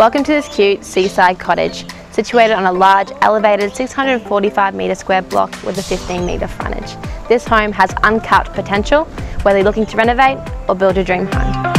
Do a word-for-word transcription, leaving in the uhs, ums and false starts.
Welcome to this cute seaside cottage, situated on a large, elevated six hundred forty-five metre square block with a fifteen metre frontage. This home has uncapped potential, whether you're looking to renovate or build your dream home.